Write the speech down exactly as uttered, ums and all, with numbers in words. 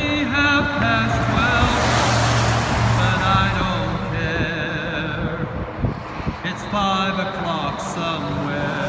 only half past twelve, but I don't care. It's five o'clock somewhere.